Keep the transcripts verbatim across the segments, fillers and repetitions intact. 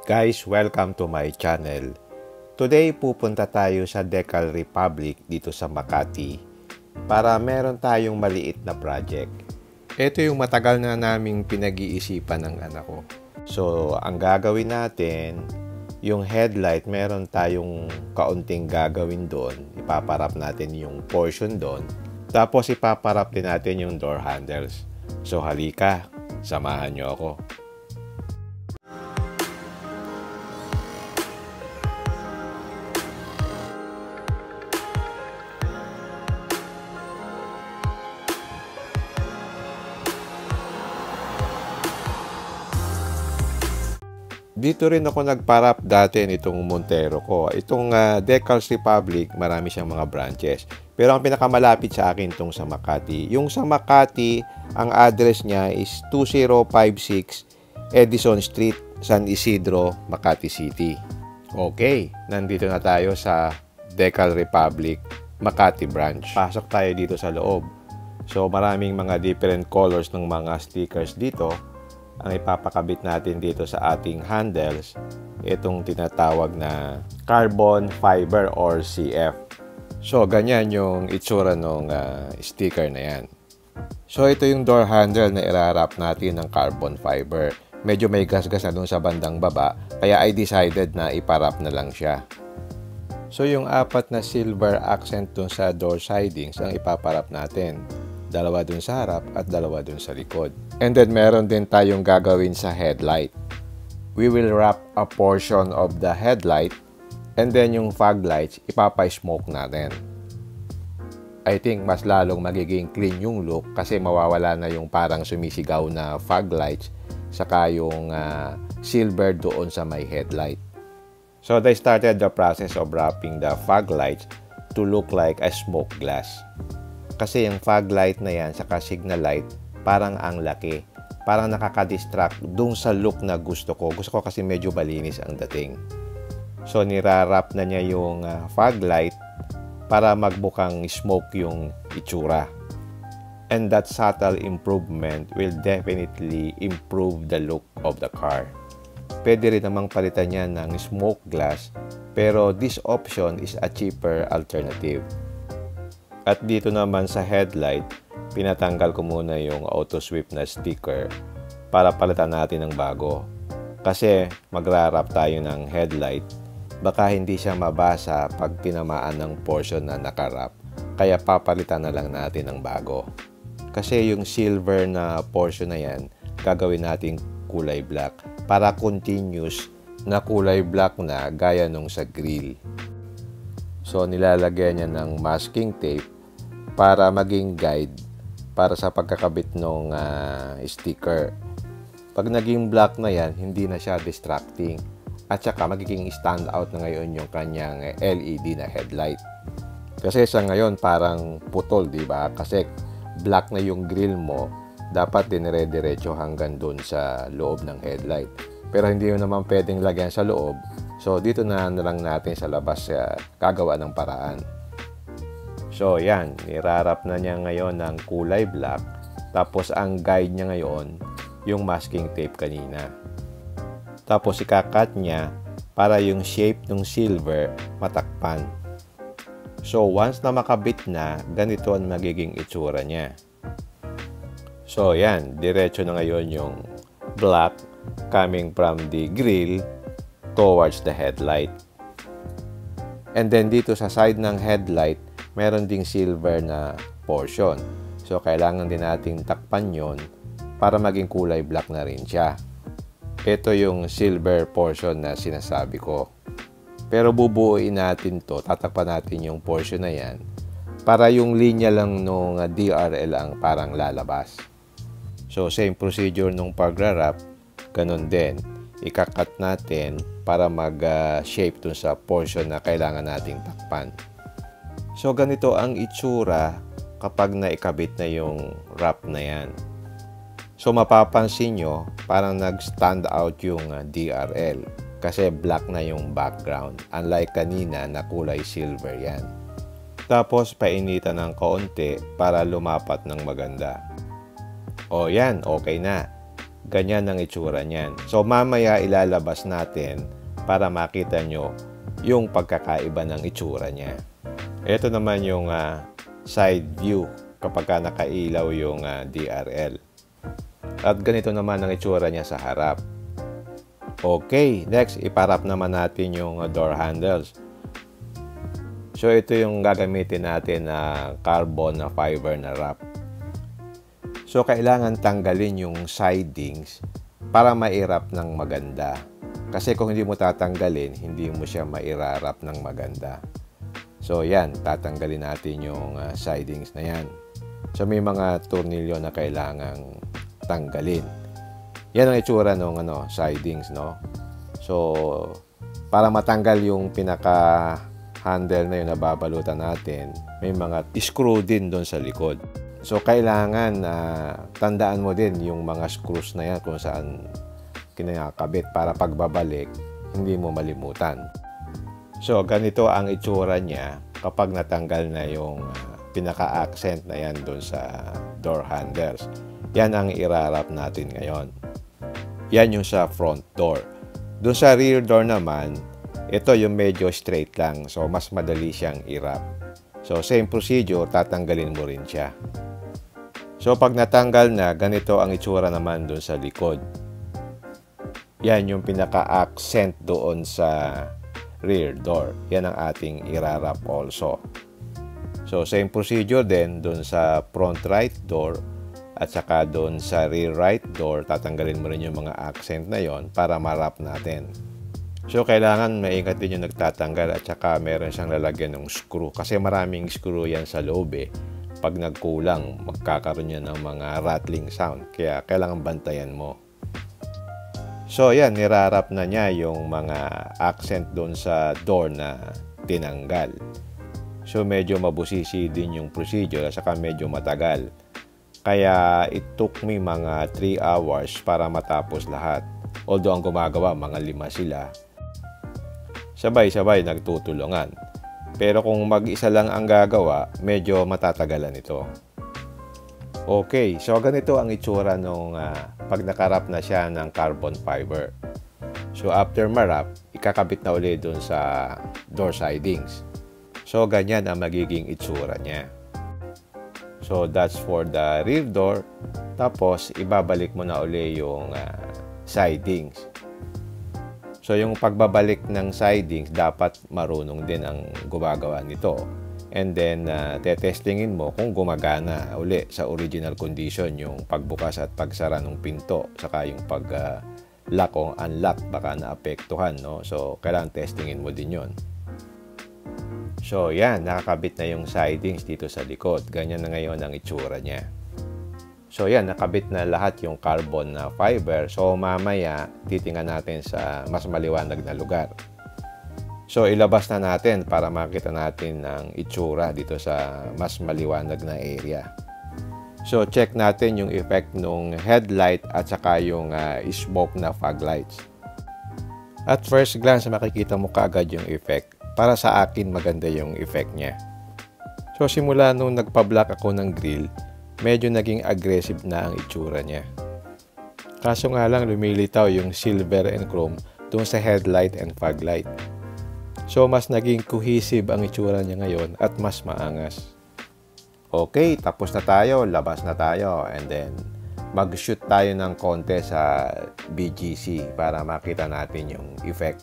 Guys, welcome to my channel. Today, pupunta tayo sa Decal Republic dito sa Makati para meron tayong maliit na project. Ito yung matagal na naming pinag-iisipan ng anak ko. So, ang gagawin natin, yung headlight, meron tayong kaunting gagawin doon. Ipaparap natin yung portion doon. Tapos, ipaparap din natin yung door handles. So, halika, samahan nyo ako. Dito rin ako nagparap dati nitong Montero ko. Itong uh, Decals Republic, marami siyang mga branches. Pero ang pinakamalapit sa akin itong sa Makati. Yung sa Makati, ang address niya is two zero five six Edison Street, San Isidro, Makati City. Okay, nandito na tayo sa Decal Republic, Makati branch. Pasok tayo dito sa loob. So maraming mga different colors ng mga stickers dito. Ang ipapakabit natin dito sa ating handles, itong tinatawag na carbon fiber or C F. So, ganyan yung itsura ng uh, sticker na yan. So, ito yung door handle na irarap natin ng carbon fiber. Medyo may gas-gas na dun sa bandang baba, kaya I decided na iparap na lang siya. So, yung apat na silver accent dun sa door sidings ang ipaparap natin. Dalawa dun sa harap at dalawa dun sa likod. And then meron din tayong gagawin sa headlight. We will wrap a portion of the headlight and then yung fog lights ipapa-smoke natin. I think mas lalong magiging clean yung look kasi mawawala na yung parang sumisigaw na fog lights saka yung uh, silver doon sa may headlight. So they started the process of wrapping the fog lights to look like a smoke glass. Kasi yung fog light na yan saka signal light parang ang laki. Parang nakaka-distract dun sa look na gusto ko. Gusto ko kasi medyo malinis ang dating. So, nirarap na niya yung uh, fog light para magbukang smoke yung itsura. And that subtle improvement will definitely improve the look of the car. Pwede rin namang palitan niya ng smoke glass, pero this option is a cheaper alternative. At dito naman sa headlight, pinatanggal ko muna yung auto sweep na sticker para palitan natin ng bago. Kasi magrarap tayo ng headlight, baka hindi siya mabasa pag tinamaan ng portion na nakarap. Kaya papalitan na lang natin ng bago. Kasi yung silver na portion na yan, gagawin natin kulay black para continuous na kulay black na gaya nung sa grill. So nilalagyan niya ng masking tape para maging guide para sa pagkakabit ng uh, sticker. Pag naging black na yan, hindi na siya distracting. At saka magiging stand out na ngayon yung kanyang L E D na headlight. Kasi sa ngayon parang putol, di ba? Kasi black na yung grill mo, dapat dinire-diretso hanggang doon sa loob ng headlight. Pero hindi yun naman pwedeng lagyan sa loob. So dito na na lang natin sa labas uh, gagawa ng paraan. So, yan. Nirarap na niya ngayon ng kulay black. Tapos, ang guide niya ngayon, yung masking tape kanina. Tapos, ikakat niya para yung shape ng silver matakpan. So, once na makabit na, ganito ang magiging itsura niya. So, yan. Diretso na ngayon yung black coming from the grill towards the headlight. And then, dito sa side ng headlight, meron ding silver na portion. So, kailangan din nating takpan yon para maging kulay black na rin siya. Ito yung silver portion na sinasabi ko. Pero bubuuin natin to, tatakpan natin yung portion na yan para yung linya lang nung D R L ang parang lalabas. So, same procedure nung pagrarap, ganun din. Ikakat natin para mag-shape uh, dun sa portion na kailangan nating takpan. So, ganito ang itsura kapag naikabit na yung wrap na yan. So, mapapansin nyo, parang nag-stand out yung D R L kasi black na yung background. Unlike kanina na kulay silver yan. Tapos, painitan ng kaunti para lumapat ng maganda. O yan, okay na. ganyan ang itsura niyan. So mamaya ilalabas natin para makita nyo yung pagkakaiba ng itsura niya. Ito naman yung uh, side view kapag ka nakailaw yung uh, D R L. At ganito naman ang itsura niya sa harap. Okay, next iparap naman natin yung uh, door handles. So ito yung gagamitin natin na carbon na fiber na wrap. So kailangan tanggalin yung sidings para mairap ng maganda. Kasi kung hindi mo tatanggalin, hindi mo siya mairarap ng maganda. So yan, tatanggalin natin yung uh, sidings na yan. So may mga tornilyo na kailangang tanggalin. Yan ang itsura ng ano, sidings, no? So para matanggal yung pinaka handle na yun na babalutan natin, may mga screw din doon sa likod. So, kailangan uh, tandaan mo din yung mga screws na yan kung saan kinakabit para pagbabalik, hindi mo malimutan. So, ganito ang itsura niya kapag natanggal na yung uh, pinaka-accent na yan doon sa door handles. Yan ang irarap natin ngayon. Yan yung sa front door. Doon sa rear door naman, ito yung medyo straight lang. So, mas madali siyang i-wrap. So, same procedure, tatanggalin mo rin siya. So, pag natanggal na, ganito ang itsura naman doon sa likod. Yan yung pinaka-accent doon sa rear door. Yan ang ating i-wrap also. So, same procedure din doon sa front right door at saka doon sa rear right door. Tatanggalin mo rin yung mga accent na yon para ma-wrap natin. So, kailangan maingat din yung nagtatanggal at saka meron siyang lalagyan ng screw. Kasi maraming screw yan sa loob eh. Pag nagkulang, magkakaroon yan ng mga rattling sound. Kaya kailangan bantayan mo. So, yan, nirarap na niya yung mga accent doon sa door na tinanggal. So, medyo mabusisi din yung procedure at saka medyo matagal. Kaya, it took me mga three hours para matapos lahat. Although, ang gumagawa, mga lima sila. Sabay-sabay nagtutulungan. Pero kung mag-isa lang ang gagawa, medyo matatagalan ito. Okay, so ganito ang itsura nung uh, pag nakarap na siya ng carbon fiber. So after marap, ikakabit na ulit dun sa door sidings. So ganyan ang magiging itsura niya. So that's for the rear door. Tapos ibabalik mo na ulit yung uh, sidings. So, yung pagbabalik ng sidings, dapat marunong din ang gumagawa nito. And then, uh, tetestingin mo kung gumagana uli sa original condition yung pagbukas at pagsara ng pinto, saka yung pag-lock uh, o unlock, baka naapektuhan, no? So, kailangan testingin mo din yon. So, yan, nakakabit na yung sidings dito sa likod. Ganyan na ngayon ang itsura niya. So yan, nakabit na lahat yung carbon na fiber. So mamaya, titingnan natin sa mas maliwanag na lugar. So ilabas na natin para makita natin ang itsura dito sa mas maliwanag na area. So check natin yung effect ng headlight at saka yung uh, smoke na fog lights. At first glance, makikita mo kaagad yung effect. Para sa akin, maganda yung effect niya. So simula nung nagpa-block ako ng grill, medyo naging aggressive na ang itsura niya. Kaso nga lang lumilitaw yung silver and chrome doon sa headlight and fog light. So mas naging cohesive ang itsura niya ngayon at mas maangas. Okay, tapos na tayo, labas na tayo, and then mag-shoot tayo ng konti sa B G C para makita natin yung effect.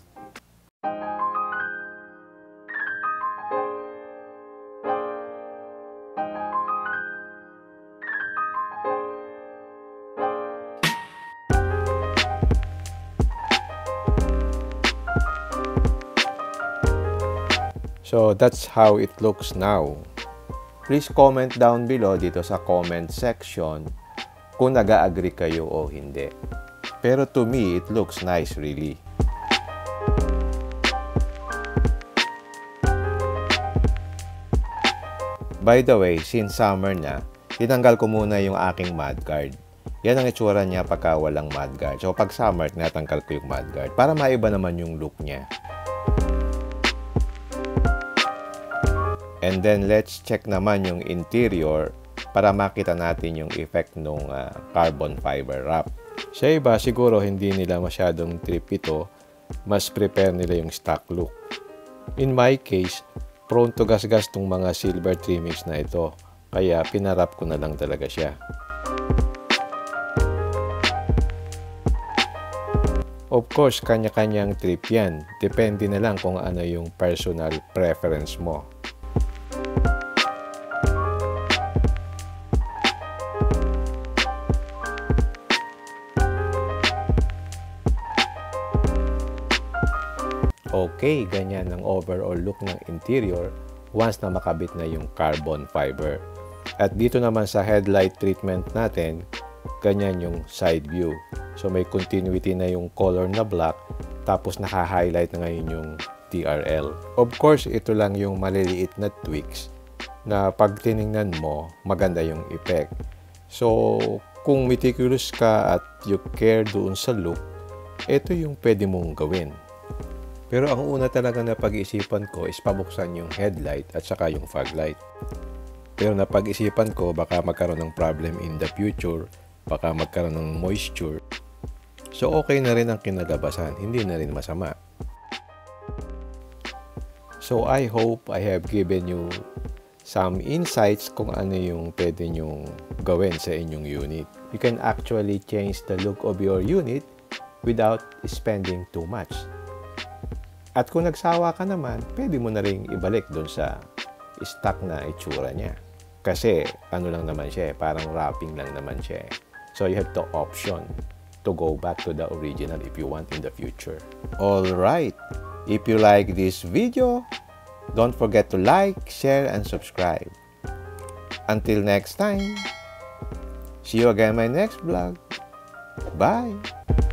So that's how it looks now. Please comment down below dito sa comment section kung nag-agree kayo o hindi. Pero to me, it looks nice really. By the way, since summer na, tinanggal ko muna yung aking mudguard. Yan ang itsura niya pagka walang mudguard. So pag summer, tinatanggal ko yung mudguard para maiba naman yung look niya. And then, let's check naman yung interior para makita natin yung effect ng uh, carbon fiber wrap. Sa iba, siguro hindi nila masyadong trip ito, mas prepare nila yung stock look. In my case, prone to gas-gas tong mga silver trimmings na ito, kaya pinarap ko na lang talaga siya. Of course, kanya-kanyang trip yan. Depende na lang kung ano yung personal preference mo. Okay, ganyan ang overall look ng interior once na makabit na yung carbon fiber. At dito naman sa headlight treatment natin, ganyan yung side view. So may continuity na yung color na black, tapos naka-highlight na ngayon yung T R L. Of course, ito lang yung maliliit na tweaks na pag tiningnan mo, maganda yung effect. So kung meticulous ka at you care doon sa look, ito yung pwede mong gawin. Pero ang una talaga na pag-iisipan ko is pabuksan yung headlight at saka yung fog light. Pero napag-isipan ko baka magkaroon ng problem in the future, baka magkaroon ng moisture. So okay na rin ang kinalabasan, hindi na rin masama. So I hope I have given you some insights kung ano yung pwede nyong gawin sa inyong unit. You can actually change the look of your unit without spending too much. At kung nagsawa ka naman, pwede mo na rin ibalik doon sa stock na itsura niya. Kasi ano lang naman siya, parang wrapping lang naman siya. So you have the option to go back to the original if you want in the future. Alright, if you like this video, don't forget to like, share, and subscribe. Until next time, see you again in my next vlog. Bye!